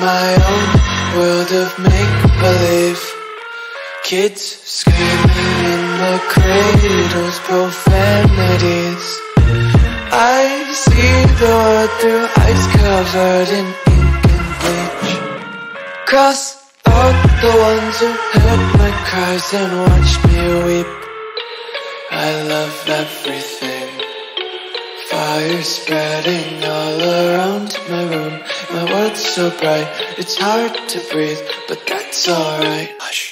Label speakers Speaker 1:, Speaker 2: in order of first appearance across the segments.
Speaker 1: my own world of make-believe. Kids screaming in the cradles, profanities. I see the world through ice covered in ink and bleach. Cross out the ones who heard my cries and watched me weep. I love everything. Fire spreading all around my room. My world's so bright, it's hard to breathe, but that's alright. Hush.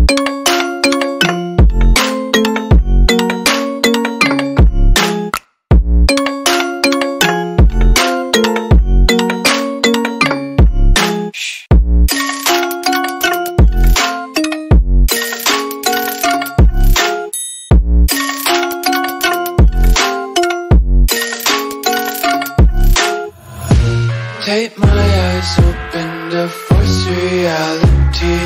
Speaker 1: Tape my eyes open to force reality.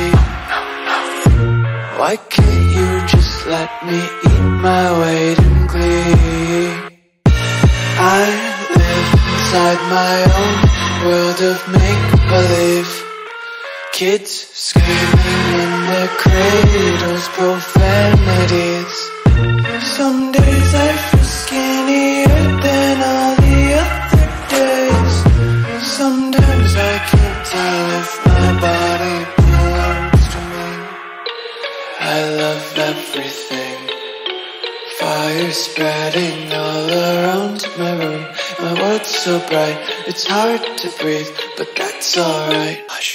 Speaker 1: Why can't you just let me eat my weight in glee? I live inside my own world of make-believe. Kids screaming in their cradles, profanities. Some days I feel skinnier than all the other days. Sometimes I can't tell if my body belongs to me. I love everything. Fire spreading all around my room. My world's so bright, it's hard to breathe, but that's alright. Hush.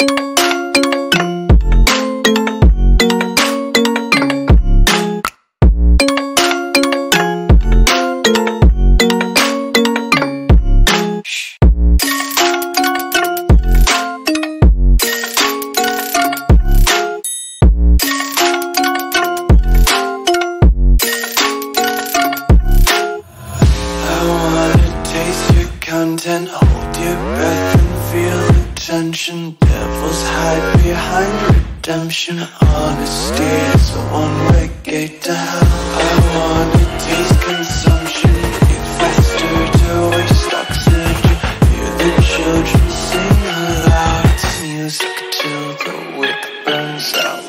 Speaker 1: Content, hold your breath and feel the tension. Devils hide behind redemption. Honesty is a one-way gate to hell. I wanna taste consumption. Eat faster to waste oxygen. Hear the children sing aloud. It's music till the wick burns out.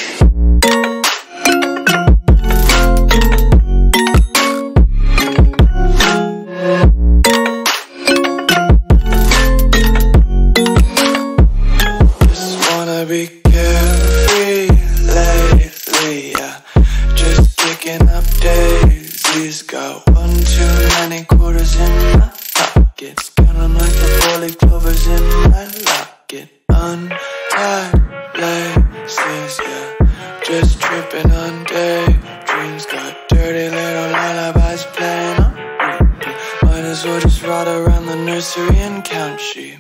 Speaker 1: Be carefree lately, yeah. Just picking up daisies. Got one too many quarters in my pockets. Counting like the 4-leaf clovers in my locket. Untied laces, yeah. Just tripping on daydreams. Got dirty little lullabies playing on repeat. Might as well just ride around the nursery and count sheep.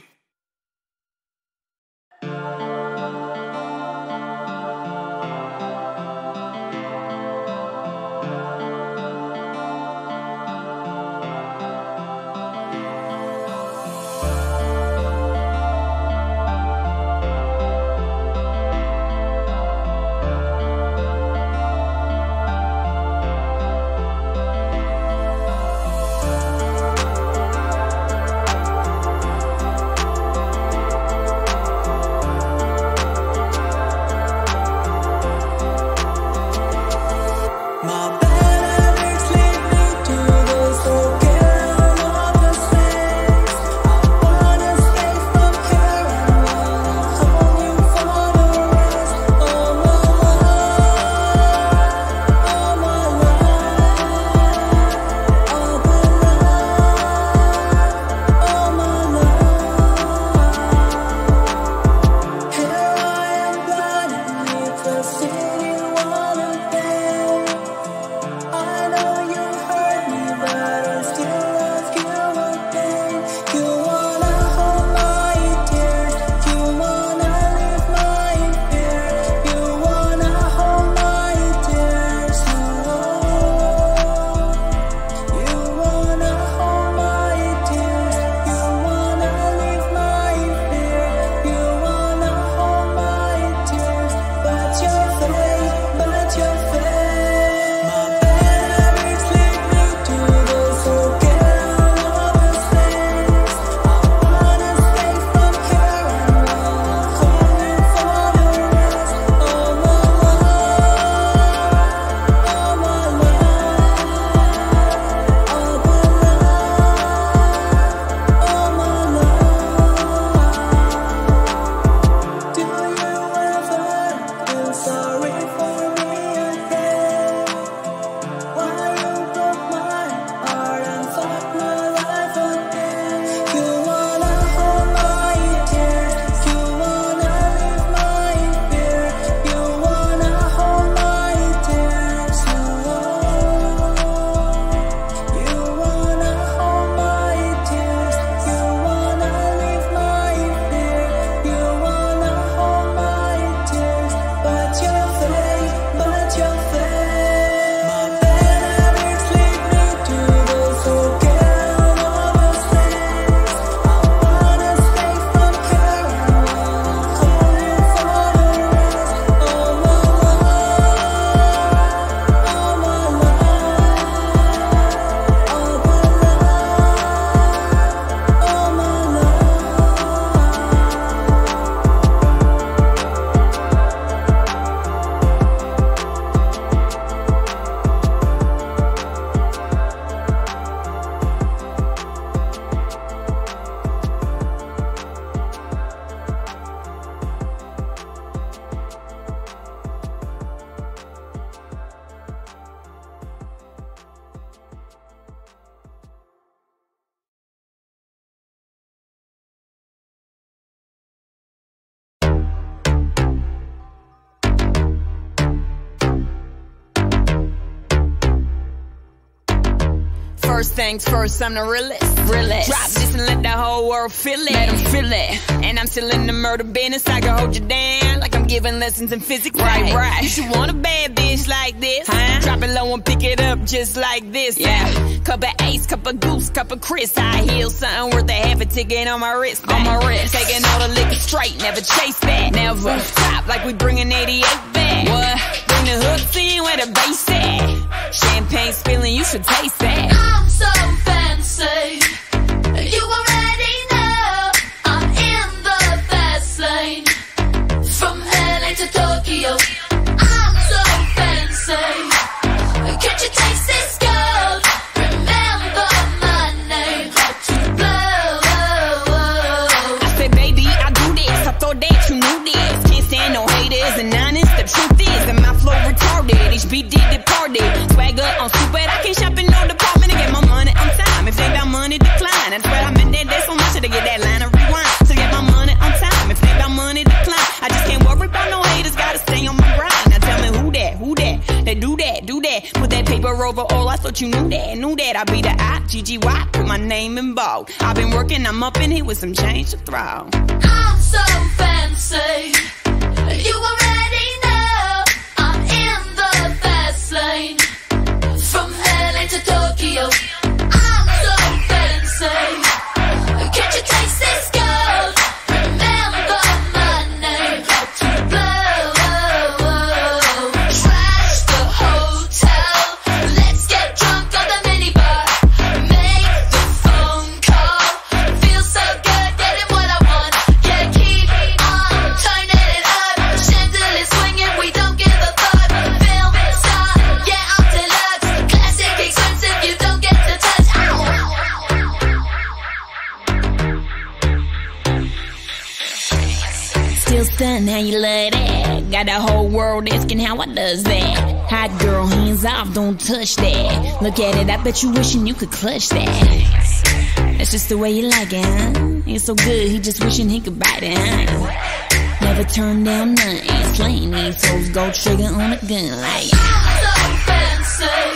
Speaker 2: First things first, I'm the realest. Drop this and let the whole world feel it. Let them feel it. And I'm still in the murder business. I can hold you down like I'm giving lessons in physics. Right. You should want a bad bitch like this. Drop it low and pick it up just like this. Cup of Ace, cup of Goose, cup of Chris. High heels, something worth a half a ticket on my wrist. Taking all the liquor straight, never chase that. Never stop like we bringing 88 back. What? Bring the hooks in where the bass at. Champagne spilling, you should taste that.
Speaker 3: I'm so fancy. You already know I'm in the fast lane. From LA to Tokyo, I'm so fancy. Can't you taste this gold? Remember my name, hard to blow.
Speaker 2: I said, baby, I do this. I thought that you knew this. Can't stand no haters and honest. The truth is that my flow retarded. HBD departed. Swagger on stupid. I can't shop in no department to get my money on time. If they got money, decline. That's where I'm in there so much to get that line of rewind. To get my money on time. If they got money, decline. I just can't worry about no haters. Gotta stay on my grind. Now tell me who that? They do that. Put that paper over all. I thought you knew that. I be the I-G-G-Y. Put my name in bold. I've been working, I'm up in here with some change to throw.
Speaker 3: I'm so fancy. You already know I'm in the fast lane. From LA to Tokyo, I'm so fancy. Can't you taste this gold? Remember my name, hard to blow. Trash the hotel, let's get drunk on the minibar. Make the phone call, feel so good getting what I want. Yeah, keep on turning it up. Chandelier swinging, we don't give a fuck. Film star, yeah, I'm deluxe. Classic expensive, you don't get to touch.
Speaker 2: Still stunned how you love that. Got the whole world asking how I does that. Hot girl, hands off, don't touch that. Look at it, I bet you wishing you could clutch that. That's just the way you like it, huh? It's so good, he just wishing he could bite it, huh? Never turn down nothing. Slaying these souls, go trigger on a gun like
Speaker 3: I'm so fancy.